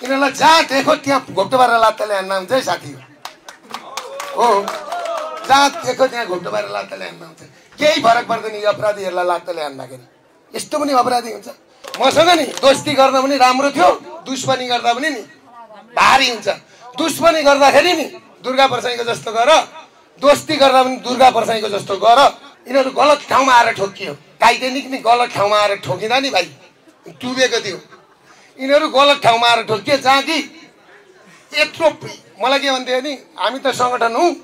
यिनीहरूलाई जहाँ देखो त्यहाँ घोप्टो पारेर लात्ताले हान्न हुन्छ है साथी हो। जहाँ देखो त्यहाँ घोप्टो पारेर लात्ताले हान्न हुन्छ। केही फरक पर्दैन यो अपराधीहरूलाई लात्ताले हान्दाखेरि। यस्तो पनि अपराधी हुन्छ। मसँग नि दोस्ती गर्दा पनि राम्रो थियो, दुश्मनी गर्दा पनि नि भारी हुन्छ। दुश्मनी गर्दाखेरि नि दुर्गा परसाईको जस्तो गर, दोस्ती गर्दा पनि दुर्गा परसाईको जस्तो गर। यिनीहरू गलत ठाउँमा आएर ठोकियो। टाइटेनिक नि गलत ठाउँमा आएर ठोकिँदा नि भाइ डुबेको थियो। यिनीहरू गलत ठाउँमा आएर ठोकियो जहाँ कि यत्रो मलाई के भन्थ्यो नि, हामी त सङ्गठन हौँ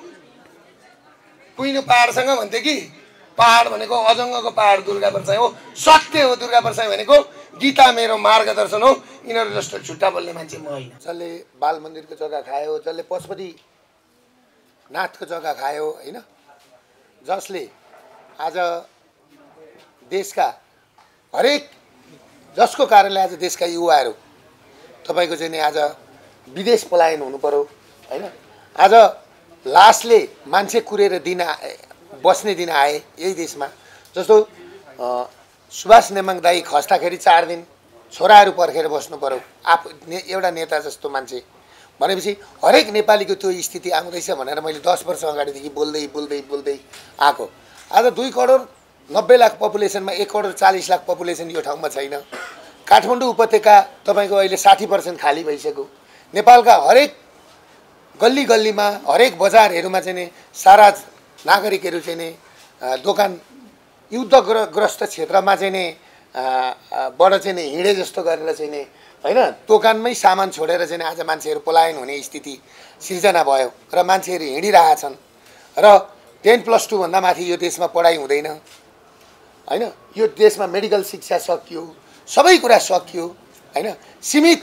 कुहिनो पहाडसँग भन्थ्यो कि पहाड भनेको अजङ्गको पहाड दुर्गा परसाई हो, सत्य हो दुर्गा परसाई भनेको, गीता मेरो मार्गदर्शन हो। यिनीहरू जस्तो छुट्टा बोल्ने मान्छे म होइन। जसले बाल मन्दिरको जग्गा खायो, जसले पशुपति नाथको जग्गा खायो होइन, जसले आज देशका हरेक जसको कारणले आज देशका युवाहरू तपाईँको चाहिँ नि आज विदेश पलायन हुनु पर्यो होइन। आज लासले मान्छे कुरेर दिन बस्ने दिन आए यही देशमा। जस्तो सुभाष नेमाङ दाई खस्दाखेरि 4 दिन छोराहरू पर्खेर बस्नु पर्यो एउटा नेता जस्तो मान्छे भनेपछि हरेक नेपालीको त्यो स्थिति आउँदैछ भनेर मैले 10 वर्ष अगाडिदेखि बोल्दै बोल्दै बोल्दै आएको। आज 2 करोड 90 लाख पपुलेसनमा 1 करोड 40 लाख पपुलेसन यो ठाउँमा छैन। काठमाडौँ उपत्यका तपाईँको अहिले 60% खाली भइसक्यो। नेपालका हरेक गल्ली गल्लीमा हरेक बजारहरूमा चाहिँ नि सारा नागरिकहरू चाहिँ नि दोकान युद्धग्रस्त क्षेत्रमा चाहिँ नि बाट चाहिँ नि हिँडे जस्तो गरेर चाहिँ नि होइन दोकानमै सामान छोडेर चाहिँ आज मान्छेहरू पलायन हुने स्थिति सिर्जना भयो र मान्छेहरू हिँडिरहेछन्। र 10+2 भन्दा माथि यो देशमा पढाइ हुँदैन होइन। यो देशमा मेडिकल शिक्षा सकियो, सबै कुरा सकियो होइन। सीमित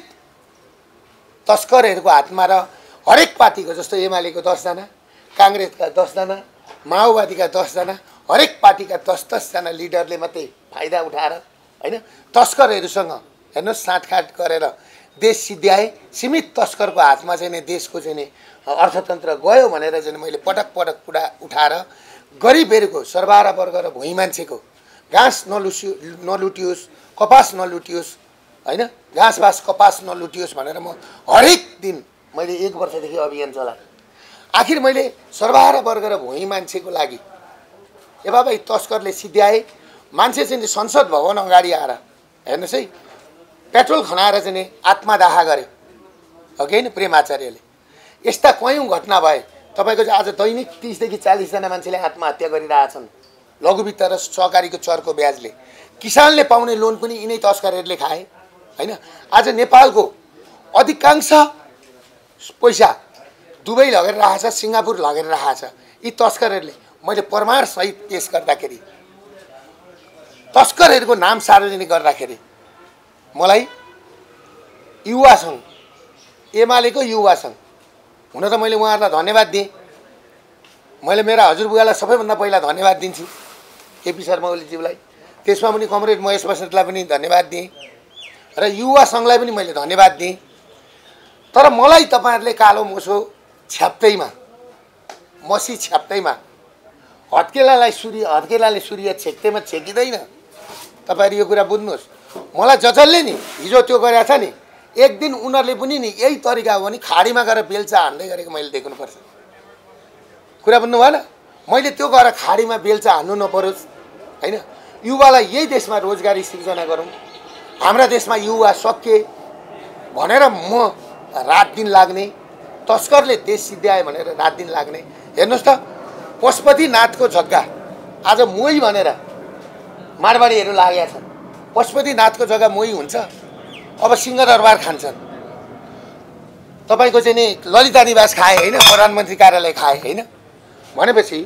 तस्करहरूको हातमा र हरेक पार्टीको जस्तो एमालेको 10 जना, काङ्ग्रेसका 10 जना, माओवादीका 10 जना, हरेक पार्टीका 10-10 जना लिडरले मात्रै फाइदा उठाएर होइन तस्करहरूसँग हेर्नुहोस् साँठगाँठ गरेर देश सिद्ध्याए। सीमित तस्करको हातमा चाहिँ नि देशको चाहिँ नि अर्थतन्त्र गयो भनेर चाहिँ मैले पटक पटक कुरा उठाएर गरिबहरूको सर्वहारा वर्ग र भुइँ मान्छेको घाँस नलुटियोस्, कपास नलुटियोस् होइन, घाँस बास कपास नलुटियोस् भनेर म हरेक दिन मैले 1 वर्षदेखि अभियान चलाएँ। आखिर मैले सर्वहारा वर्ग र भुइँ मान्छेको लागि ए बाबा तस्करले सिद्ध्याए। मान्छे चाहिँ संसद भवन अगाडि आएर हेर्नुहोस् है पेट्रोल खनाएर चाहिँ आत्मदाह गरे हो कि होइन प्रेम आचार्यले। यस्ता कयौँ घटना भए। तपाईँको चाहिँ आज दैनिक 30 देखि 40 जना मान्छेले आत्महत्या गरिरहेछन् लघुवित्त र सहकारीको चरको ब्याजले। किसानले पाउने लोन पनि यिनै तस्करहरूले खाए होइन। आज नेपालको अधिकांश पैसा दुबई लगेर राखेछ, सिङ्गापुर लगेर राखेछ यी तस्करहरूले। मैले प्रमाणसहित पेस गर्दाखेरि तस्करहरूको नाम सार्वजनिक गर्दाखेरि मलाई युवा सङ्घ एमालेको युवा सङ्घ हुन त मैले उहाँहरूलाई धन्यवाद दिएँ। मैले मेरा हजुरबुवालाई सबैभन्दा पहिला धन्यवाद दिन्छु केपी शर्मा ओलीज्यूलाई। त्यसमा पनि कमरेड महेश बस्नेतलाई पनि धन्यवाद दिएँ र युवा सङ्घलाई पनि मैले धन्यवाद दिएँ। तर मलाई तपाईँहरूले कालो मोसो छ्याप्दैमा मसी छ्याप्दैमा हत्केलाले सूर्य छेक्दैमा छेकिँदैन। तपाईँहरू यो कुरा बुझ्नुहोस्। मलाई जसले नि हिजो त्यो गरेको छ नि एक दिन उनीहरूले पनि नि यही तरिका हो भने खाडीमा गएर बेल्चा हान्दै गरेको मैले देख्नुपर्छ। कुरा बुझ्नु भएन। मैले त्यो गएर खाडीमा बेल्चा हान्नु नपरोस् होइन। युवालाई यही देशमा रोजगारी सिर्जना गरौँ। हाम्रा देशमा युवा सकिए भनेर म रात दिन लाग्ने, तस्करले देश सिद्ध्याए भनेर रात दिन लाग्ने। हेर्नुहोस् त पशुपतिनाथको जग्गा आज मोही भनेर मारवाडीहरू लागेका छन्। पशुपतिनाथको जग्गा मोही हुन्छ अब सिंहदरबार खान्छन्। तपाईँको चाहिँ नि ललिता निवास खाए होइन, प्रधानमन्त्री कार्यालय खाए होइन। भनेपछि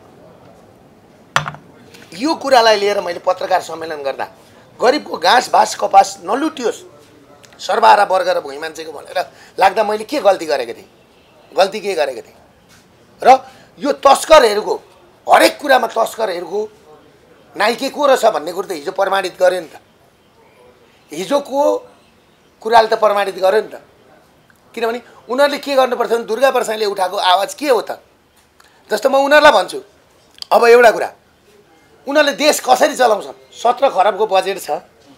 यो कुरालाई लिएर मैले पत्रकार सम्मेलन गर्दा गरिबको घाँस बास कपास नलुटियोस् सर्वहारा वर्ग र भुइँ मान्छेको भनेर लाग्दा मैले के गल्ती गरेको थिएँ? गल्ती के गरेको थिएँ? र यो तस्करहरूको हरेक कुरामा तस्करहरूको नाइके को रहेछ भन्ने कुरो त हिजो प्रमाणित गर्यो नि त। हिजोको कुराले त प्रमाणित गर्यो नि त। किनभने उनीहरूले के गर्नुपर्छ भने दुर्गा परसाईले उठाएको आवाज के हो त? जस्तो म उनीहरूलाई भन्छु अब एउटा कुरा, उनीहरूले देश कसरी चलाउँछन्? 17 खरबको बजेट छ,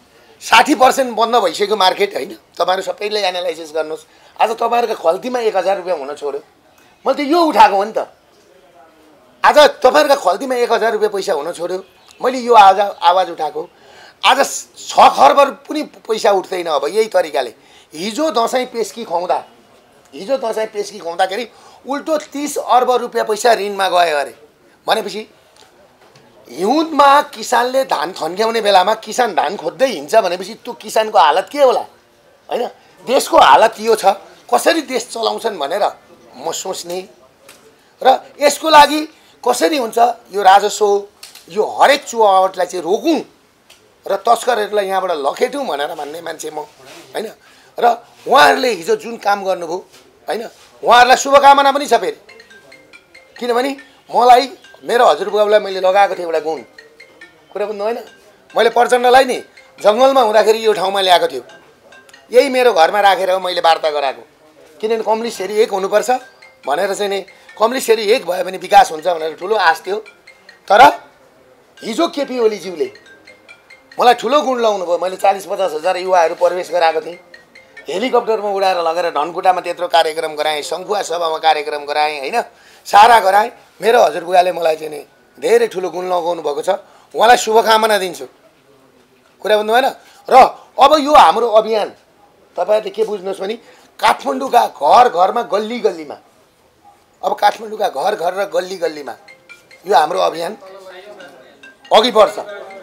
60% बन्द भइसक्यो मार्केट हैन। तपाईहरु सबैले एनालाइसिस गर्नुस्। आज तपाईहरुको खल्तीमा 1000 रुपैयाँ हुन छोड्यो। मैले त यो उठाएको हो नि त। आज तपाईहरुको खल्तीमा 1000 रुपैयाँ पैसा हुन छोड्यो। मैले यो आवाज उठाएको। आज 6 खर्ब पनि पैसा उठ्दैन अब यही तरिकाले। हिजो दशैं पेस्की खुवाउँदाखेरि उल्टो 30 अर्ब रुपैयाँ पैसा ऋणमा गयो अरे। भनेपछि हिउँदमा किसानले धान थन्क्याउने बेलामा किसान धान खोज्दै हिँड्छ भनेपछि त्यो किसानको हालत के होला हैन। देशको हालत यो छ। कसरी देश चलाउँछन् भनेर म सोच्ने र यसको लागि कसरी हुन्छ यो राजस्व यो हरेक चुहावटलाई चाहिँ रोकौं र तस्करहरूलाई यहाँबाट लखेटौं भनेर भन्ने मान्छे म हैन। र उहाँहरूले हिजो जुन काम गर्नुभयो हैन उहाँहरूलाई शुभकामना पनि छ फेरि। किनभने मलाई मेरो हजुरबुबालाई मैले लगाएको थिएँ एउटा गुण कुरा बुझ्नु होइन। मैले प्रचण्डलाई नि जङ्गलमा हुँदाखेरि यो ठाउँमा ल्याएको थियो। यही मेरो घरमा राखेर मैले वार्ता गराएको। किनभने कम्युनिस्टहरू एक हुनुपर्छ भनेर चाहिँ नि कम्युनिस्टहरू एक भयो भने विकास हुन्छ भनेर ठुलो आश थियो। तर हिजो केपी ओलीज्यूले मलाई ठुलो गुण लाउनु भयो। मैले 40-50 हजार युवाहरू प्रवेश गराएको थिएँ। हेलिकप्टरमा उडाएर लगेर धनकुटामा त्यत्रो कार्यक्रम गराएँ, सङ्खुवा सभामा कार्यक्रम गराएँ हैन, सारा गराएँ। मेरो हजुरबुबाले मलाई चाहिँ नि धेरै ठुलो गुण लगाउनु भएको छ। उहाँलाई शुभकामना दिन्छु। कुरा बुझ्नु भएन। र अब यो हाम्रो अभियान तपाईहरुले के बुझ्नुहोस् भने काठमाडौँका घर घरमा गल्ली गल्लीमा अब काठमाडौँका घर घर र गल्ली गल्लीमा यो हाम्रो अभियान अघि बढ्छ।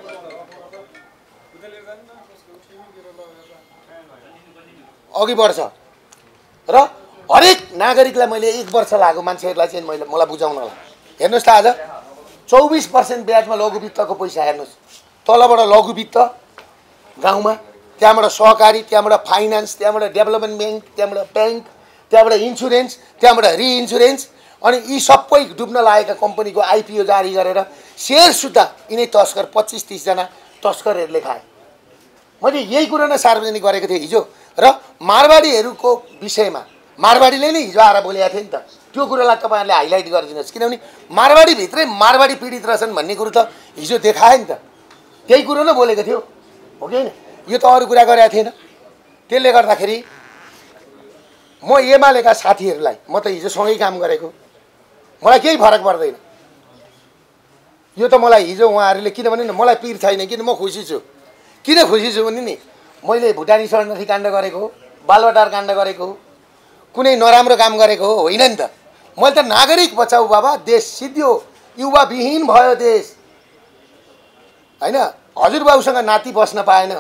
र हरेक नागरिकलाई मैले 1 वर्ष लाग्यो मान्छेहरूलाई चाहिँ मलाई बुझाउनलाई। हेर्नुहोस् त आज 24% ब्याजमा लघुवित्तको पैसा हेर्नुहोस्। तलबाट लघुवित्त गाउँमा, त्यहाँबाट सहकारी, त्यहाँबाट फाइनान्स, त्यहाँबाट डेभलपमेन्ट ब्याङ्क, त्यहाँबाट इन्सुरेन्स, त्यहाँबाट रिइन्सुरेन्स अनि यी सबै डुब्न लागेका कम्पनीको आइपिओ जारी गरेर सेयर सुद्धा यिनै तस्कर 25-30 जना तस्करहरूले खाए। मैले यही कुरा नै सार्वजनिक गरेको थिएँ हिजो। र मारवाडीहरूको विषयमा मारवाडीले नै हिजो आएर बोलेको थियो नि त। त्यो कुरालाई तपाईहरुले हाइलाइट गरिदिनुहोस्। किनभने मारवाडी भित्रै मारवाडी पीडित रहेछन् भन्ने कुरो त हिजो देखायो नि त। त्यही कुरो नै बोलेको थियो हो कि हैन। यो त अरू कुरा गरेको थिएन। त्यसले गर्दाखेरि म एमालेका साथीहरूलाई म त हिजो सँगै काम गरेको मलाई केही फरक पर्दैन। यो त मलाई हिजो उहाँहरूले किनभने मलाई पिर छैन किन म खुसी छु। किन खुसी छु भने नि मैले भुटानी शरणार्थी काण्ड गरेको, बालवाटार काण्ड गरेको, कुनै नराम्रो काम गरेको होइन नि त। मैले त नागरिक बचाऊ बाबा, देश सिद्धियो, युवा विहीन भयो देश हैन। हजुरबाउसँग नाति बस्न पाएन,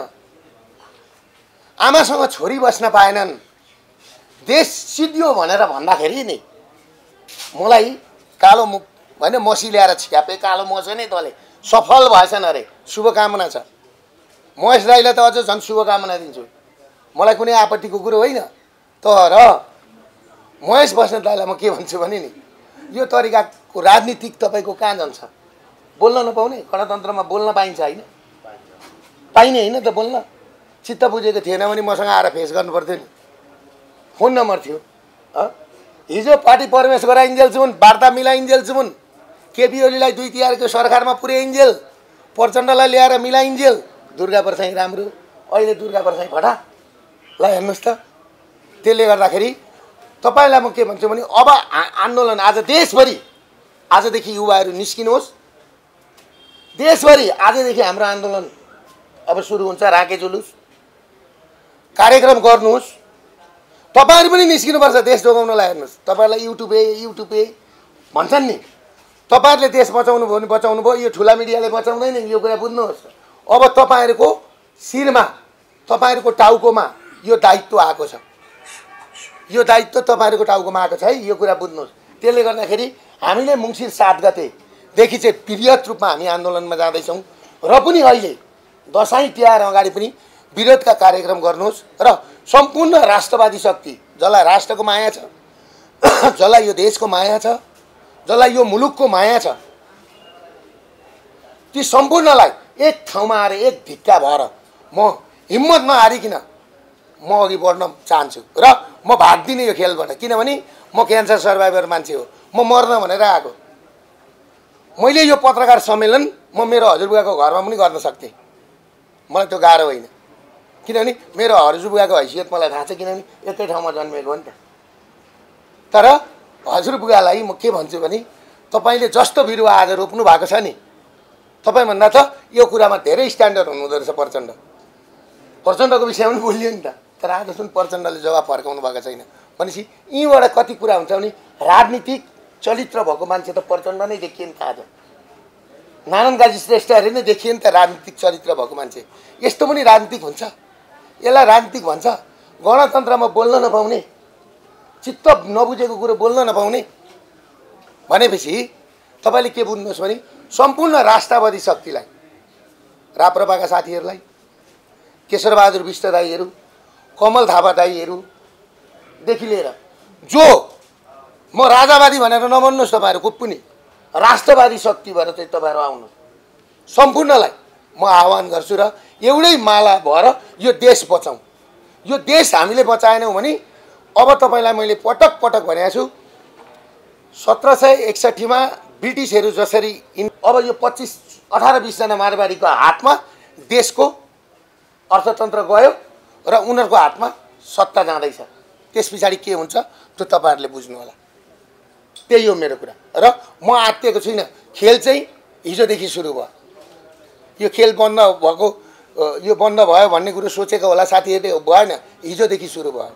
आमासँग छोरी बस्न पाएनन्, देश सिद्धियो भनेर भन्दाखेरि नि मलाई कालो हैन मसी ल्याएर छ्यापे कालो मस नै तले सफल भएछन् अरे। शुभकामना छ। महेश राईलाई त अझ झन् शुभकामना दिन्छु। मलाई कुनै आपत्तिको कुरो होइन। तर महेश बस्नेत दाइलाई म के भन्छु भने नि यो तरिकाको राजनीतिक तपाईको कहाँ जान्छ? बोल्न नपाउने? गणतन्त्रमा बोल्न पाइन्छ हैन? पाइने हैन त बोल्न। चित्त बुझेको थिएन भने मसँग आएर फेस गर्नु पर्थ्यो नि। फोन नम्बर थियो। हिजो पार्टी प्रवेश गराइन्जेलसम्म वार्ता मिलाइन्जेलसम्म केपी ओलीलाई 2 तिहारको सरकारमा पुर्याइन्जेल, प्रचण्डलाई ल्याएर मिलाइन्जेल। दुर्गा प्रसाई राम्रो, अहिले दुर्गा प्रसाई फटा। ल हेर्नुहोस् त। त्यसले गर्दाखेरि तपाईलाई म के भन्छु भने अब आन्दोलन आज देशभरि आजदेखि युवाहरू निस्किनुहोस्। देशभरि आजदेखि हाम्रो आन्दोलन अब सुरु हुन्छ। राके जुलुस कार्यक्रम गर्नुहोस्। तपाईहरु पनि निस्किनुपर्छ देश जोगाउनलाई। हेर्नुहोस् तपाईहरुलाई युट्युबे भन्छन् नि। तपाईहरुले देश बचाउनु भयो भने बचाउनु भयो। यो ठुला मिडियाले बचाउँदैन यो कुरा बुझ्नुहोस्। अब तपाईहरुको शिरमा तपाईहरुको टाउकोमा यो दायित्व आएको छ। यो दायित्व तपाईहरुको टाउकोमा आएको छ है। यो कुरा बुझ्नुहोस्। त्यसले गर्दाखेरि हामीले मङ्सिर 7 गतेदेखि चाहिँ वृहत रूपमा हामी आन्दोलनमा जाँदैछौँ। र पनि अहिले दशैं तिहार अगाडि पनि विरोधका कार्यक्रम गर्नुहोस्। र सम्पूर्ण राष्ट्रवादी शक्ति जसलाई राष्ट्रको माया छ, जसलाई यो देशको माया छ, जसलाई यो मुलुकको माया छ, ती सम्पूर्णलाई एक ठाउँमा आएर एक ढिक्का भएर म हिम्मत नहारिकन म अघि बढ्न चाहन्छु। र म भाग्दिनँ यो खेलबाट। किनभने म क्यान्सर सर्भाइभर मान्छे हो। म मर्न भनेर आएको। मैले यो पत्रकार सम्मेलन म मेरो हजुरबुवाको घरमा पनि गर्न सक्थेँ। मलाई त्यो गाह्रो होइन। किनभने मेरो हजुरबुवाको हैसियत मलाई थाहा छ, किनभने एकै ठाउँमा जन्मेको हो नि त। तर हजुरबुवालाई म के भन्छु भने तपाईँले जस्तो बिरुवा आज रोप्नु भएको छ नि, तपाईँभन्दा त यो कुरामा धेरै स्ट्यान्डर्ड हुनुहुँदो रहेछ प्रचण्ड। प्रचण्डको विषयमा पनि बोलियो नि त, तर आज जुन प्रचण्डले जवाब फर्काउनु भएको छैन भनेपछि यहीँबाट कति कुरा हुन्छ भने राजनीतिक चरित्र भएको मान्छे त प्रचण्ड नै देखियो नि त। आज नारायण काजी श्रेष्ठहरूले नै देखियो नि त राजनीतिक चरित्र भएको मान्छे। यस्तो पनि राजनीतिक हुन्छ, यसलाई राजनीतिक भन्छ। गणतन्त्रमा बोल्न नपाउने, चित्त नबुझेको कुरो बोल्न नपाउने भनेपछि तपाईँले के बुझ्नुहोस् भने सम्पूर्ण राष्ट्रवादी शक्तिलाई, राप्रपाका साथीहरूलाई, केशरबहादुर विष्ट दाईहरू, कमल थापा दाईहरूदेखि लिएर जो म राजावादी भनेर नभन्नुहोस् तपाईँहरू को पनि, राष्ट्रवादी शक्ति भएर चाहिँ तपाईँहरू आउनुहोस्, सम्पूर्णलाई म आह्वान गर्छु र एउटै माला भएर यो देश बचाउँ। यो देश हामीले बचाएनौँ भने अब तपाईँलाई मैले पटक पटक भनेको छु, 1761 मा ब्रिटिसहरू जसरी अब यो 18-20 जना मारवाडीको हातमा देशको अर्थतन्त्र गयो र उनीहरूको हातमा सत्ता जाँदैछ। त्यस पछाडि के हुन्छ त्यो तपाईँहरूले बुझ्नु होला। त्यही हो मेरो कुरा र म आत्तिएको छुइनँ। खेल चाहिँ हिजोदेखि सुरु भयो। यो खेल बन्द भएको, यो बन्द भयो भन्ने कुरो सोचेको होला साथीहरूले, भएन, हिजोदेखि सुरु भयो।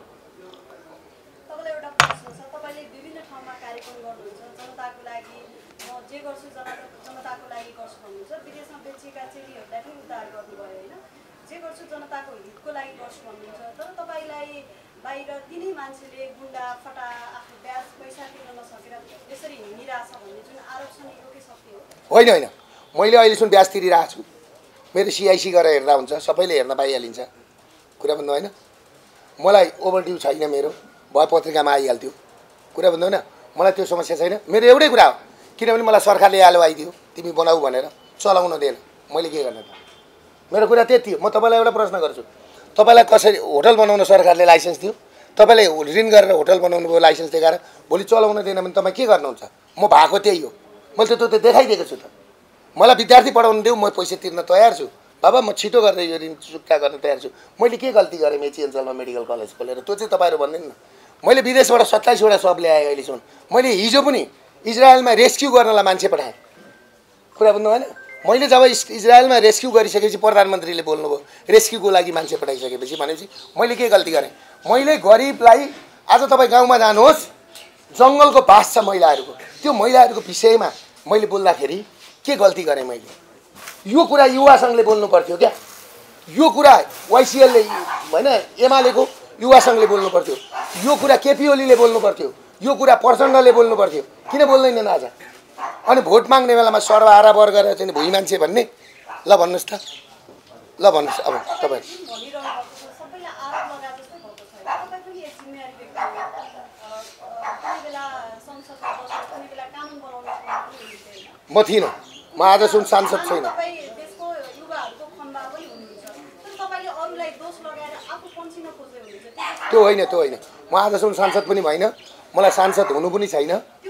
होइन होइन, मैले अहिलेसम्म ब्याज तिरिरहेको छु। मेरो सिआइसी गरेर हेर्दा हुन्छ, सबैले हेर्न पाइहालिन्छ। कुरा भन्नु होइन, मलाई ओभरड्यू छैन, मेरो भए पत्रिकामा आइहाल्थ्यो। कुरा भन्नु होइन, मलाई त्यो समस्या छैन। मेरो एउटै कुरा हो, किनभने मलाई सरकारले आलो आइदियो, तिमी बनाऊ भनेर, चलाउन दिएन, मैले के गर्ने त? मेरो कुरा त्यति हो। म तपाईँलाई एउटा प्रश्न गर्छु, तपाईँलाई कसरी होटल बनाउन सरकारले लाइसेन्स दियो? तपाईँले ऋण गरेर होटल बनाउनु भयो, लाइसेन्स देखाएर, भोलि चलाउन दिएन भने तपाईँ के गर्नुहुन्छ? म भएको त्यही हो। मैले त त्यो देखाइदिएको छु त। मलाई विद्यार्थी पढाउनु देऊ, म पैसा तिर्न तयार छु बाबा, म छिटो गरेर यो ऋण चुक्ता गर्न तयार छु। मैले के गल्ती गरेँ मेची अञ्चलमा मेडिकल कलेज खोलेर? त्यो चाहिँ तपाईँहरू भन्दैन न। मैले विदेशबाट 27वटा सब ल्याएँ अहिलेसम्म। मैले हिजो पनि इजरायलमा रेस्क्यु गर्नलाई मान्छे पठाएँ। कुरा बुझ्नु भएन? मैले जब इजरायलमा रेस्क्यु गरिसकेपछि प्रधानमन्त्रीले बोल्नुभयो रेस्क्युको लागि मान्छे पठाइसकेपछि, भनेपछि मैले के गल्ती गरेँ? मैले गरिबलाई, आज तपाईँ गाउँमा जानुहोस्, जङ्गलको बास छ महिलाहरूको, त्यो महिलाहरूको विषयमा मैले बोल्दाखेरि के गल्ती गरेँ मैले? यो कुरा युवा सङ्घले बोल्नु पर्थ्यो क्या? यो कुरा वाइसिएलले होइन, एमालेको युवा सङ्घले बोल्नु पर्थ्यो। यो कुरा केपी ओलीले बोल्नु पर्थ्यो। यो कुरा प्रचण्डले बोल्नु पर्थ्यो। किन बोल्दैनन् आज? अनि भोट माग्ने बेलामा सर्वहारा वर्ग र चाहिँ भुइँ मान्छे भन्ने? ल भन्नुहोस् त, ल भन्नुहोस्। अब तपाईँ म थिइनँ, म आजसम्म सांसद छैन। त्यो होइन, त्यो होइन, म आजसम्म सांसद पनि भइन, मलाई सांसद हुनु पनि छैन।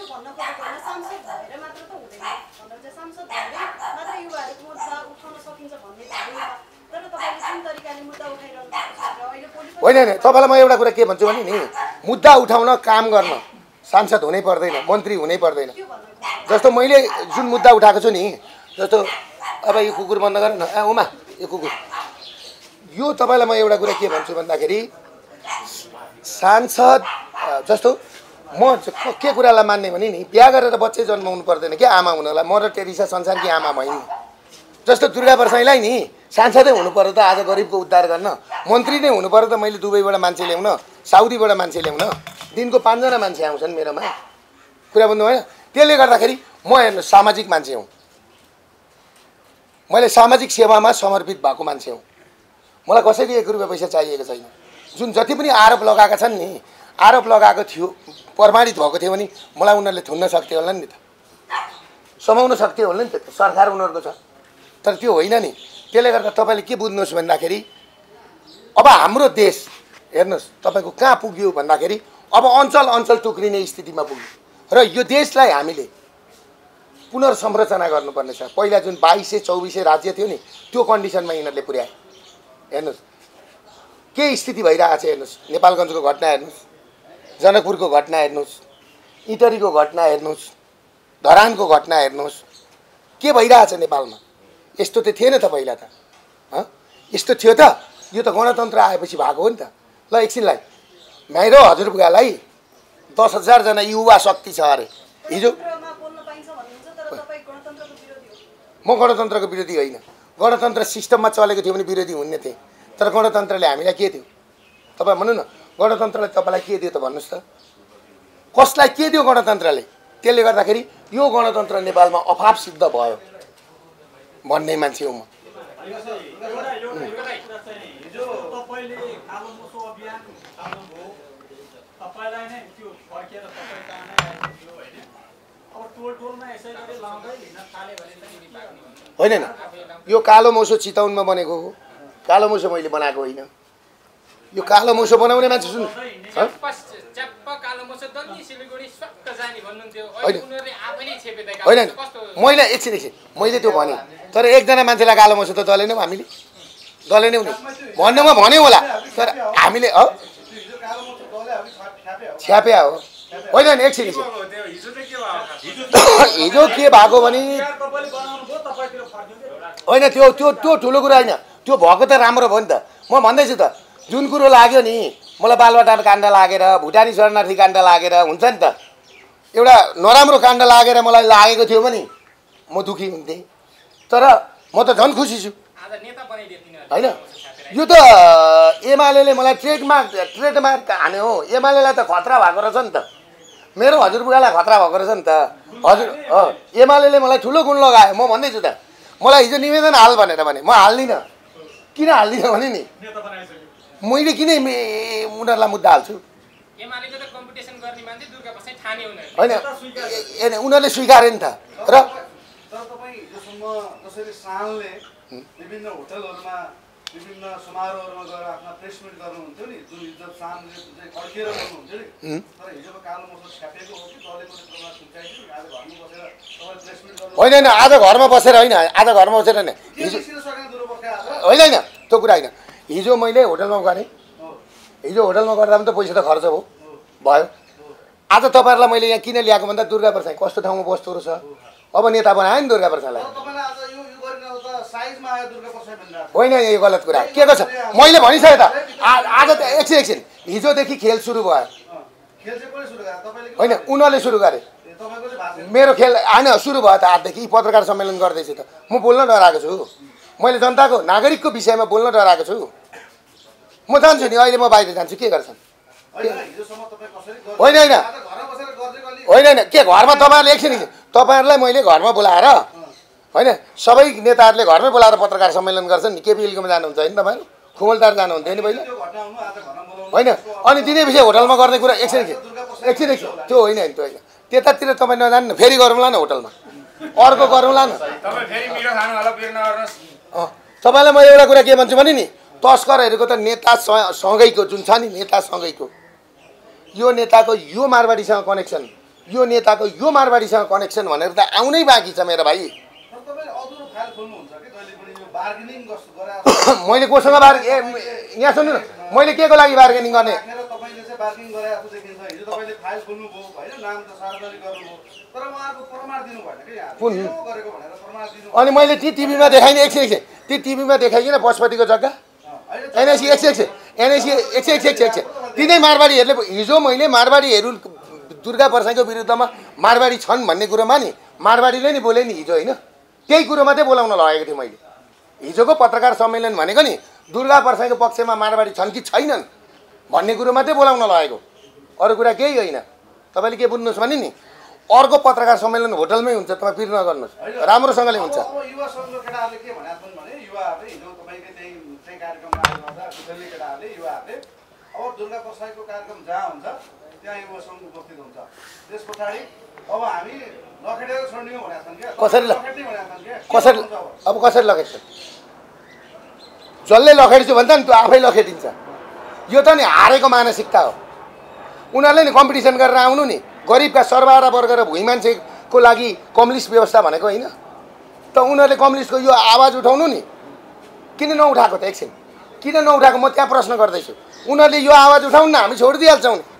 होइन होइन, तपाईँलाई म एउटा कुरा के भन्छु भने नि, मुद्दा उठाउन, काम गर्न सांसद हुनै पर्दैन, मन्त्री हुनै पर्दैन। जस्तो मैले जुन मुद्दा उठाएको छु नि, जस्तो अब यो कुकुर बन्द गर न, उमा यो कुकुर, यो तपाईँलाई म एउटा कुरा के भन्छु भन्दाखेरि, सांसद जस्तो म के कुरालाई मान्ने भने नि, बिहा गरेर बच्चै जन्माउनु पर्दैन क्या आमा हुनलाई। म र टेरिसा संसारकी आमा भइन्। जस्तो दुर्गा परसाईलाई नि सांसदै हुनु पर्यो त आज गरिबको उद्धार गर्न, मन्त्री नै हुनु पर्यो त। मैले दुबईबाट मान्छे ल्याउन, साउदीबाट मान्छे ल्याउन, दिनको 5 जना मान्छे आउँछन् मेरोमा। कुरा बुझ्नु भएन? त्यसले गर्दाखेरि म हेर्नु सामाजिक मान्छे हुँ, मैले सामाजिक सेवामा समर्पित भएको मान्छे हुँ। मलाई कसैले 1 रुपियाँ पैसा चाहिएको छैन। जुन जति पनि आरोप लगाएका छन् नि, आरोप लगाएको थियो, प्रमाणित भएको थियो भने मलाई उनीहरूले थुन्न सक्थ्यो होला नि त, समाउन सक्थ्यो होला नि त, सरकार उनीहरूको छ। तर त्यो होइन नि। त्यसले गर्दा तपाईँले के बुझ्नुहोस् भन्दाखेरि, अब हाम्रो देश हेर्नुहोस् तपाईँको कहाँ पुग्यो भन्दाखेरि, अब अञ्चल अञ्चल टुक्रिने स्थितिमा पुग्यो र यो देशलाई हामीले पुनर्संरचना गर्नुपर्ने छ। पहिला जुन 2224 राज्य थियो नि, त्यो कन्डिसनमा यिनीहरूले पुर्याए। हेर्नुहोस् के स्थिति भइरहेको छ हेर्नुहोस्। नेपालगञ्जको घटना हेर्नुहोस्, जनकपुरको घटना हेर्नुहोस्, इटरीको घटना हेर्नुहोस्, धरानको घटना हेर्नुहोस्, के भइरहेछ नेपालमा। यस्तो त थिएन त पहिला त, यस्तो थियो त? यो त गणतन्त्र आएपछि भएको हो नि त। ल एकछिनलाई मेरो हजुरबुवालाई 10,000 जना युवा शक्ति छ अरे। हिजो म गणतन्त्रको विरोधी होइन, गणतन्त्र सिस्टममा चलेको थियो भने विरोधी हुन्ने थिएँ। तर गणतन्त्रले हामीलाई के दियो तपाईँ भन्नु न? गणतन्त्रले तपाईँलाई के दियो त भन्नुहोस् त? कसलाई के दियो गणतन्त्रले? त्यसले गर्दाखेरि यो गणतन्त्र नेपालमा अभाव सिद्ध भयो भन्ने मान्छे हो म। होइन यो कालो मौसो चितवनमा बनेको हो, कालो मौसो मैले बनाएको होइन। यो कालो मौसो बनाउने मान्छे सुन्नु होइन, मैले एकछिन मैले त्यो भनेँ। तर एकजना मान्छेलाई कालो मौसो त दलेनौँ हामीले, दलेनौँ नि भन्नुमा भन्यो होला। तर हामीले छ्याप्या हो होइन नि। एकछिन हिजो के भएको भने होइन, त्यो त्यो त्यो ठुलो कुरा होइन। त्यो भएको त राम्रो भयो नि त। म भन्दैछु त, जुन कुरो लाग्यो नि मलाई बालुवाटार काण्ड लागेर, भुटानी शरणार्थी काण्ड लागेर हुन्छ नि त, एउटा नराम्रो काण्ड लागेर मलाई लागेको थियो भने म दुखी हुन्थेँ। तर म त झन् खुसी छु होइन। यो त एमाले मलाई ट्रेडमार्क हान्यो हो। एमालेलाई त खतरा भएको रहेछ नि त, मेरो हजुरबुवालाई खतरा भएको रहेछ नि त। हजुर एमाले मलाई ठुलो गुण लगायो। म भन्दैछु त, मलाई हिजो निवेदन हाल भनेर भने म हाल्दिनँ। किन हाल्दिनँ भने नि मैले किन उनीहरूलाई मुद्दा हाल्छु? होइन उनीहरूले स्वीकारे नि त। र विभिन्न होटलहरुमा विभिन्न समारोहहरुमा गएर आफ्ना प्रेस मिट गर्नुहुन्थ्यो नि, जुन इज्जत शानले चाहिँ खड्किएर गर्नुहुन्थ्यो नि। तर हिजोको कालो मौसम छ्यापेको हो कि दलेको नेतृत्वमा सुचाइयो कि आज घरमा बसेर तपाईले प्रेस मिट गर्नु? होइन आज घरमा बसेर होइन, आज घरमा बसेर होइन। हिजो होइन त्यो कुरा होइन। हिजो मैले होटलमा गरेँ, हिजो होटलमा गर्दा पनि त पैसा त खर्च भयो। आज तपाईँहरूलाई मैले यहाँ किन ल्याएको भन्दा दुर्गा प्रसाद कस्तो ठाउँमा बस्दो रहेछ। अब नेता बनायो नि दुर्गा प्रसादलाई। होइन यो गलत कुरा के को छ? मैले भनिसकेँ त। आज त एकछिन हिजोदेखि खेल सुरु भयो होइन, उनीहरूले सुरु गरे। मेरो खेल होइन सुरु भयो त आजदेखि। पत्रकार सम्मेलन गर्दैछु त म बोल्न डराएको छु। मैले जनताको नागरिकको विषयमा बोल्न डराएको छु। म जान्छु नि, अहिले म बाहिर जान्छु, के गर्छन्? होइन होइन होइन के घरमा तपाईँहरूले एकछिन तपाईँहरूलाई मैले घरमा बोलाएर होइन, सबै नेताहरूले घरमै बोलाएर पत्रकार सम्मेलन गर्छन् नि। केपिएलकोमा जानुहुन्छ होइन तपाईँहरू? खुमलटार जानुहुन्थ्यो नि पहिला होइन? अनि दिनैपछि होटलमा गर्ने कुरा एकछिन त्यो होइन नि, त्यो होइन। त्यतातिर तपाईँ नजानु न, फेरि गरौँला न होटलमा, अर्को गरौँला न। तपाईँलाई म एउटा कुरा के भन्छु भने नि, तस्करहरूको त नेता सँगैको जुन छ नि, नेता सँगैको यो नेताको यो मारवाडीसँग कनेक्सन, यो नेताको यो मारवाडीसँग कनेक्सन भनेर त आउनै बाँकी छ मेरो भाइ। मैले कोसँग यहाँ सुन्नु न, मैले के को लागि बार्गेनिङ गर्ने? अनि मैले ती टिभीमा देखाइनँ, एकछिन ती टिभीमा देखाइकन पशुपतिको जग्गा एनआइसी एकछिन तिनै मारवाडीहरूले हिजो मैले मारवाडीहरू दुर्गा प्रसाईको विरुद्धमा मारवाडी छन् भन्ने कुरोमा नि मारवाडीले नि बोले नि हिजो होइन, त्यही कुरो मात्रै बोलाउन लगाएको थिएँ मैले। हिजोको पत्रकार सम्मेलन भनेको नि दुर्गा प्रसाईको पक्षमा मारवाडी छन् कि छैनन् भन्ने कुरो मात्रै बोलाउन लगाएको, अरू कुरा केही होइन। तपाईँले के बुझ्नुहोस् भने नि अर्को पत्रकार सम्मेलन होटलमै हुन्छ, तपाईँ पिर नगर्नुहोस्, राम्रोसँगले हुन्छ। अब दुर्गा प्रसाईको कार्यक्रम जहाँ हुन्छ त्यहाँ युवा सङ्घ उपस्थित हुन्छ। त्यस पछाडि अब हामी लखेटेर छोड्ने हो भनेका छन् क्या। कसरी अब कसरी लखेट्छ? जसले लखेट्छु भन्छ नि त्यो आफै लखेटिन्छ। यो त नि हारेको मानसिकता हो। उनीहरूले नि कम्पिटिसन गरेर आउनु नि, गरिबका सर्वहारा वर्ग र भुइँ मान्छेको लागि कम्युनिस्ट व्यवस्था भनेको होइन त। उनीहरूले कम्युनिस्टको यो आवाज उठाउनु नि, किन नउठाएको त? एकछिन किन नउठाएको म त्यहाँ प्रश्न गर्दैछु। उनीहरूले यो आवाज उठाउन् न, हामी छोडिदिइहाल्छौँ नि।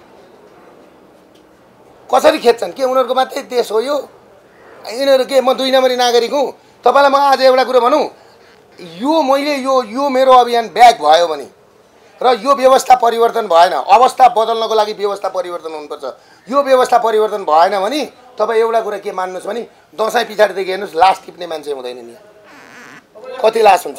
कसरी खेद्छन्? के उनीहरूको मात्रै देश हो यो? यिनीहरू के म 2 नम्बरी नागरिक हुँ? तपाईँलाई म आज एउटा कुरो भनौँ, यो मैले यो मेरो अभियान ब्याक भयो भने र यो व्यवस्था परिवर्तन भएन, अवस्था बदल्नको लागि व्यवस्था परिवर्तन हुनुपर्छ। यो व्यवस्था परिवर्तन भएन भने तपाईँ एउटा कुरा के मान्नुहोस् भने दसैँ पछाडिदेखि हेर्नुहोस् लास टिप्ने मान्छे हुँदैन नि। कति लास हुन्छ?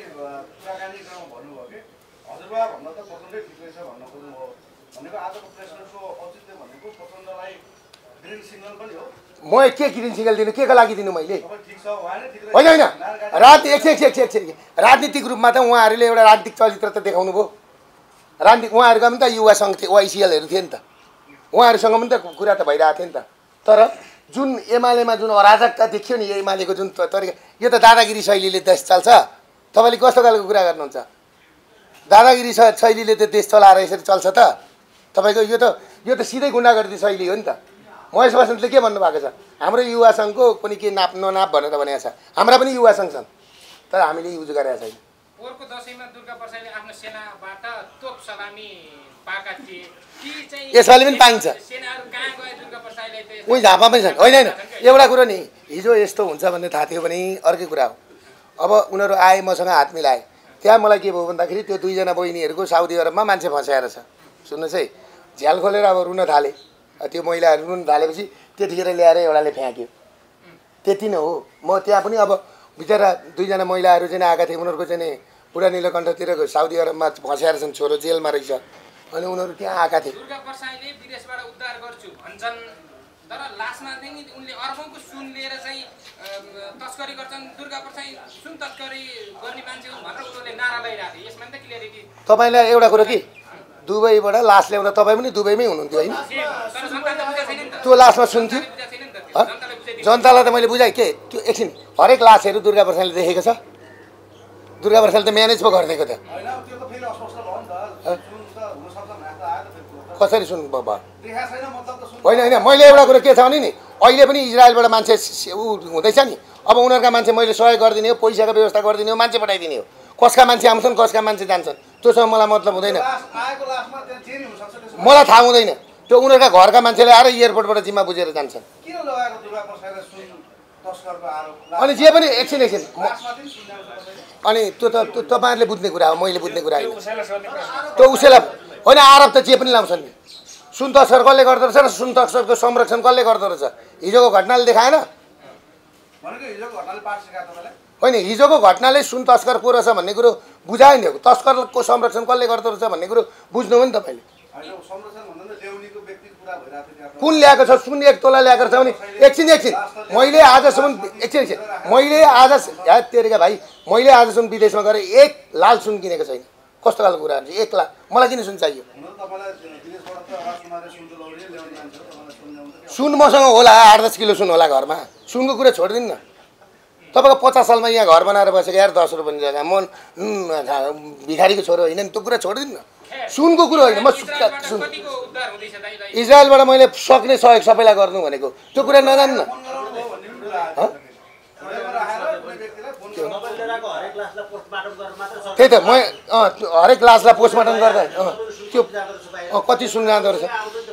म के ग्रिन सिग्नल दिनु? के को लागि दिनु मैले? होइन होइन, एक राजनीतिक रूपमा त उहाँहरूले एउटा राजनीतिक चरित्र त देखाउनु भयो। उहाँहरूको पनि त युवा सङ्घ थियो, वाइसिएलहरू थिए नि त, उहाँहरूसँग पनि त कुरा त भइरहेको थियो नि त। तर जुन एमालेमा जुन अराजकता देखियो नि, एमालेको जुन तरिका, यो त दादागिरी शैलीले देश चल्छ। तपाईँले कस्तो खालको कुरा गर्नुहुन्छ? दादागिरी शैलीले त देश चलाएर यसरी चल्छ त? तपाईँको यो त सिधै गुन्डागर्दी शैली हो नि त। महेश बस्नेतले के भन्नुभएको छ? हाम्रो युवा सङ्घको पनि के नाप ननाप भनेर भनेको छ। हाम्रा पनि युवा सङ्घ छन्, तर हामीले युज गरेका छैन। पोहोरको दसैँमा दुर्गा प्रसादले आफ्नो सेनाबाट तोप सलामी पाएका थिए, ती चाहिँ यसपालि पनि पाइन्छ। सेनाहरू कहाँ गए दुर्गा प्रसादले? त उही झापा पनि छन्। होइन होइन, एउटा कुरो नि, हिजो यस्तो हुन्छ भन्ने थाहा थियो भने अर्कै कुरा हो। अब उनीहरू आए, मसँग हात मिलाए, त्यहाँ मलाई के भयो भन्दाखेरि त्यो 2 जना बहिनीहरूको साउदी अरबमा मान्छे फँसाएर छ। सुन्नुहोस् है, झ्याल खोलेर अब रुन थाले। त्यो महिलाहरू रुन थालेपछि त्यतिखेर ल्याएर एउटाले फ्याँक्यो, त्यति नै हो। म त्यहाँ पनि अब बिचरा 2 जना महिलाहरू चाहिँ आएका थिए, उनीहरूको चाहिँ बुढा नीलकण्ठतिर साउदी अरबमा फँसाएर छन्, छोरो जेलमा रहेछ, अनि उनीहरू त्यहाँ आएका थिए। दुर्गा प्रसादले विदेशबाट उद्धार गर्छु भन्छन्, तर लास्टमा चाहिँ उनले अर्बौंको सुन लिएर चाहिँ तस्करी गर्छन्। दुर्गा प्रसाद सुन तस्करी गर्ने मान्छे हो भनेर उनीहरूले नारा लगाइरहेको थियो। यसमा त क्लियरिटी। तपाईँलाई एउटा कुरो कि दुबईबाट लास ल्याउँदा तपाईँ पनि दुबईमै हुनुहुन्थ्यो होइन? त्यो लासमा सुन्थ्यो। जनतालाई त मैले बुझाएँ के त्यो एकछिन हरेक लासहरू दुर्गा प्रसादले देखेको छ? दुर्गा प्रसादले त म्यानेज पो गरिदिएको त। कसरी सुन्नु भयो? होइन होइन, मैले एउटा कुरो के छ भने नि, अहिले पनि इजरायलबाट मान्छे हुँदैछ नि, अब उनीहरूका मान्छे मैले सहयोग गरिदिने हो, पैसाको व्यवस्था गरिदिने हो, मान्छे पठाइदिने हो। कसका मान्छे आउँछन्, कसका मान्छे जान्छन्, त्योसँग मलाई मतलब हुँदैन। मलाई थाहा हुँदैन। त्यो उनीहरूका घरका मान्छेले आएर एयरपोर्टबाट जिम्मा बुझेर जान्छन्। अनि जे पनि एकछिन अनि त्यो त तपाईँहरूले बुझ्ने कुरा हो, मैले बुझ्ने कुरा होइन। त्यो उसैलाई होइन, आरोप त जे पनि लाउँछन् नि। सुन तस्कर कसले गर्दो रहेछ र सुन तस्करको संरक्षण कसले गर्दो रहेछ? हिजोको घटनाले देखाएन? होइन, हिजोको घटनाले सुन तस्कर को रहेछ भन्ने कुरो बुझायो नि। तस्करको संरक्षण कसले गर्दो रहेछ भन्ने कुरो बुझ्नु हो नि तपाईँले। कुन ल्याएको छ? सुन 1 तोला ल्याएको छ भने एकछिन मैले आजसम्म विदेशमा गएर 1 लाल सुन किनेको छैन। कस्तो खालको कुरा हुन्छ? 1 लाख मलाई किन सुन चाहियो? सुन मसँग होला, 8-10 किलो सुन होला घरमा। सुनको कुरा छोडिदिनु न। तपाईँको 50 सालमा यहाँ घर बनाएर बसेको यार 10 रुपियाँ जग्गा म भिखारीको छोरो होइन नि, त्यो कुरा छोडिदिनु न। सुनको कुरो होइन, म सुन इजरायलबाट मैले सक्ने सहयोग सबैलाई गर्नु भनेको, त्यो कुरा नजान्नु न। त्यही त म हरेक लासलाई पोस्टमार्टम गर्दा त्यो कति सुन जाँदो रहेछ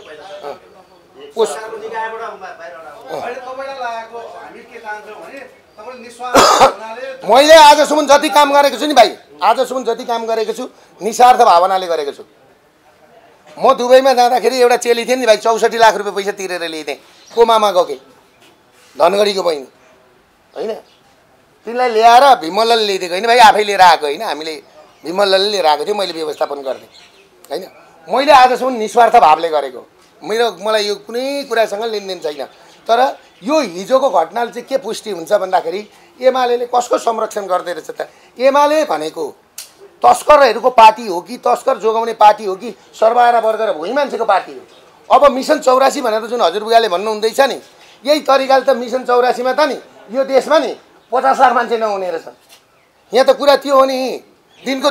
मैले आजसम्म जति काम गरेको छु नि भाइ, आजसम्म जति काम गरेको छु निस्वार्थ भावनाले गरेको छु। म दुबईमा जाँदाखेरि एउटा चेली थिएँ नि भाइ, 64 लाख रुपियाँ पैसा तिरेर ल्याइदिएँ। को मामा गएँ, धनगढीको बहिनी होइन, तिनलाई ल्याएर भिमलले ल्याइदिएको होइन भाइ, आफै लिएर आएको होइन, हामीले भिमलले लिएर आएको थियो, मैले व्यवस्थापन गरेँ होइन। मैले आजसम्म निस्वार्थ भावले गरेको, मलाई यो कुनै कुरासँग लेनदेन छैन। तर यो हिजोको घटनाले चाहिँ के पुष्टि हुन्छ भन्दाखेरि एमाले कसको संरक्षण गर्दै रहेछ त? एमाले भनेको तस्करहरूको पार्टी हो कि तस्कर जोगाउने पार्टी हो कि सर्वहारा वर्ग र भुइँ मान्छेको पार्टी हो? अब मिसन 84 भनेर जुन हजुरबुगाले भन्नुहुँदैछ नि, यही तरिकाले त मिसन 84 मा त नि यो देशमा नि 50 लाख मान्छे नहुने रहेछ। यहाँ त कुरा त्यो हो नि, दिनको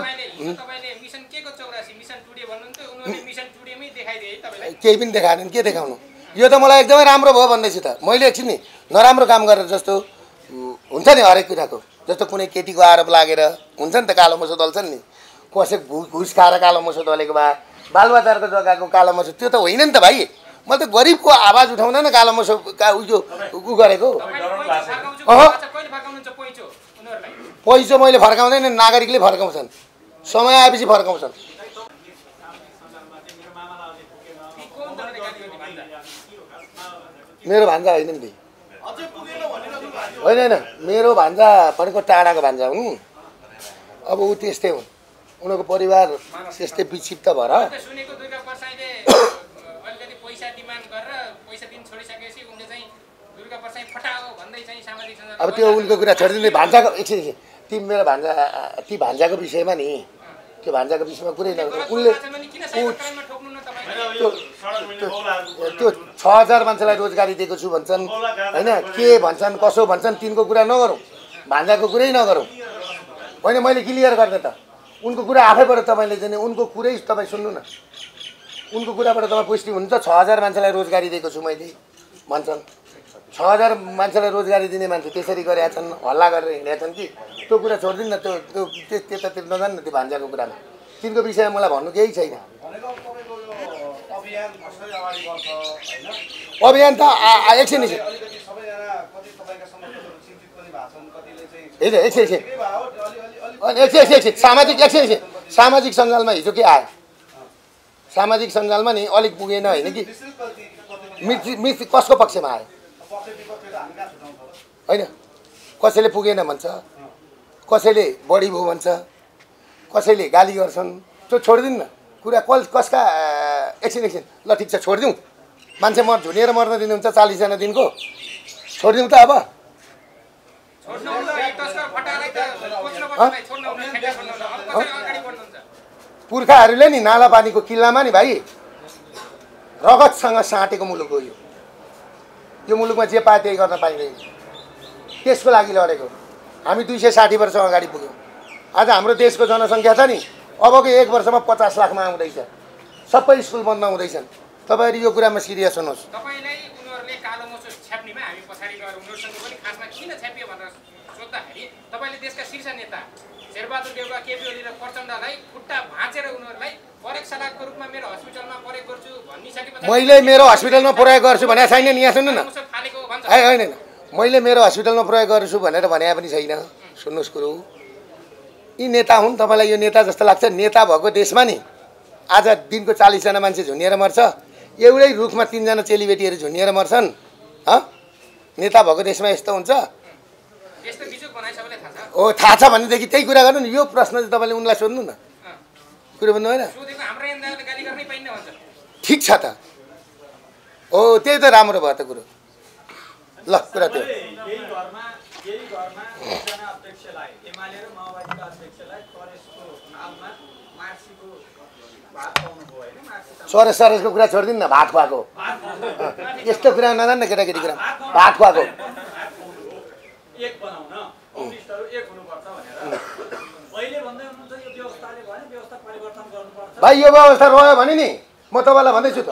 केही पनि देखाएन। के देखाउनु? यो त मलाई एकदमै राम्रो भयो भन्दैछु त। मैले एकछिन नि नराम्रो काम गरेर जस्तो हुन्छ नि हरेक कुराको, जस्तो कुनै केटीको आरोप लागेर हुन्छ नि त, कालो मोसो दल्छन् नि, कसैको घुस खाएर कालो मोसो दलेको भए बालबच्चाहरूको जग्गाको कालो मोसो त्यो त होइन नि त भाइ। मैले त गरिबको आवाज उठाउँदैन कालो मोसो उयो उ गरेको। पैसो मैले फर्काउँदैन, नागरिकले फर्काउँछन्, समय आएपछि फर्काउँछन्। मेरो भान्जा होइन नि, होइन मेरो भान्जा भनेको टाढाको भान्जा हुन्। अब ऊ त्यस्तै हुन्, उनीहरूको परिवार त्यस्तै विक्षिप्त भएर अब त्यो उनको कुरा छोडिदिनु। भान्जाको एकछिन ती मेरो भान्जा ती भान्जाको विषयमा नि, त्यो भान्जाको विषयमा कुरै नगर्नु। उनले त्यो 6000 मान्छेलाई रोजगारी दिएको छु भन्छन् होइन, के भन्छन् कसो भन्छन्, तिनको कुरा नगरौँ, भान्जाको कुरै नगरौँ। होइन मैले क्लियर गर्ने त उनको कुरा आफैबाट तपाईँले चाहिँ उनको कुरै तपाईँ सुन्नु न, उनको कुराबाट तपाईँ पुष्टि हुन्छ। 6000 मान्छेलाई रोजगारी दिएको छु मैले भन्छन्। 6000 मान्छेलाई रोजगारी दिने मान्छे त्यसरी गरेका छन्, हल्ला गरेर हिँडेका छन् कि त्यो कुरा छोडिदिनु न। त्यो त्यो त्यतातिर नजानु न त्यो भान्जाको कुरामा, तिनको विषयमा मलाई भन्नु केही छैन। अभियान त एकछिन एकछिन सामाजिक सञ्जालमा हिजो के आयो, सामाजिक सञ्जालमा नि अलिक पुगेन होइन कि मिथि कसको पक्षमा आयो होइन, कसैले पुगेन भन्छ, कसैले बढी भयो भन्छ, कसैले गाली गर्छन्। त्यो छोडिदिनु न कुरा, कसका एकछिन ल ठिक छ छोडिदिउँ। मान्छे झुनेर मर्न दिनुहुन्छ 40 जना दिनको, छोडिदिउँ त अब। पुर्खाहरूले नि नाला पानीको किल्लामा नि भाइ रगतसँग साँटेको मुलुक हो यो मुलुकमा जे पाए त्यही गर्न पाइँदैन, त्यसको लागि लडेको। हामी 260 वर्ष अगाडि पुग्यौँ। आज हाम्रो देशको जनसङ्ख्या छ नि अबको 1 वर्षमा 50 लाखमा आउँदैछ, सबै स्कुल बन्द हुँदैछन्। तपाईँहरू यो कुरामा सिरियस हुनुहोस्। तपाईलाई उनीहरूले कालो मोसो छ्याप्नेमा हामी पछाडि गएर उनीहरूसँग पनि खासमा किन छ्यापियो भनेर सोद्धाखेरि तपाईँले देशका शीर्ष नेता शेरबहादुर देउवा, केपी ओली र प्रचण्डलाई खुट्टा भाँचेर उनीहरूलाई प्रयोगशालाको रूपमा मेरो हस्पिटलमा प्रयोग गर्छु भनिसकेपछि मैले मेरो हस्पिटलमा प्रयोग गर्छु भनेको छैन नि, यहाँ सुन्नु न। होइन मैले मेरो हस्पिटलमा प्रयोग गर्छु भनेर भने पनि छैन। सुन्नुहोस् कुरो, यी नेता हुन्, तपाईँलाई यो नेता जस्तो लाग्छ? नेता भएको देशमा नि आज दिनको 40 जना मान्छे झुन्डिएर मर्छ, एउटै रुखमा 3 जना चेलीबेटीहरू झुन्डिएर मर्छन्। नेता भएको देशमा यस्तो हुन्छ हो? थाहा छ भनेदेखि त्यही कुरा गर्नु नि। यो प्रश्न चाहिँ तपाईँले उनलाई सोध्नु न, कुरो भन्नु होइन? ठिक छ त, हो त्यही त राम्रो भयो त कुरो। ल कुरा त्यो सरेसको कुरा छोडिदिनु न, भात खुवाएको यस्तो कुरा नजान्न केटाकेटी कुरा, भात खुवाएको भाइ यो व्यवस्था रह्यो भने नि म तपाईँलाई भन्दैछु त।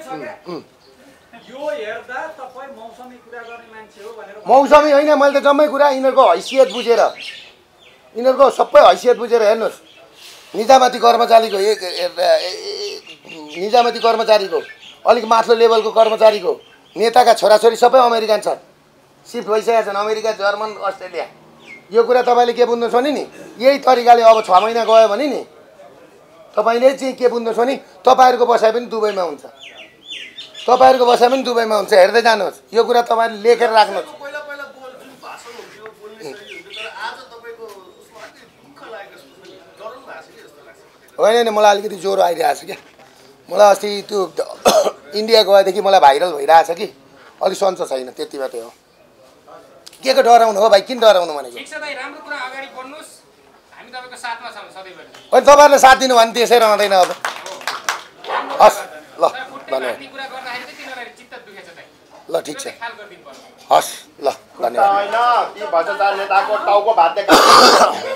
मौसमी होइन, मैले त जम्मै कुरा यिनीहरूको हैसियत बुझेर, यिनीहरूको सबै हैसियत बुझेर हेर्नुहोस्। निजामती कर्मचारीको अलिक माथिल्लो लेभलको कर्मचारीको नेताका छोराछोरी सबै अमेरिकन छन्, सिफ्ट भइसकेका छन् अमेरिका, जर्मन, अस्ट्रेलिया। यो कुरा तपाईँले के बुझ्नुहोस् भने नि, यही तरिकाले अब 6 महिना गयो भने नि तपाईँले चाहिँ के बुझ्नुहोस् भने तपाईँहरूको बसाइ पनि दुबईमा हुन्छ, तपाईँहरूको बसाइ पनि दुबईमा हुन्छ। हेर्दै जानुहोस्, यो कुरा तपाईँले लेखेर राख्नुहोस्। होइन मलाई अलिकति ज्वरो आइरहेको छ क्या, मलाई अस्ति त्यो इन्डिया गएदेखि मलाई भाइरल भइरहेछ कि अलिक सन्चो छैन, त्यति मात्रै हो। के को डराउनु हो भाइ, किन डराउनु भनेको? होइन तपाईँहरूले साथ दिनु भने त्यसै रहँदैन अब। हस् ल धन्यवाद, ल ठिक छ, हस् ल धन्यवाद।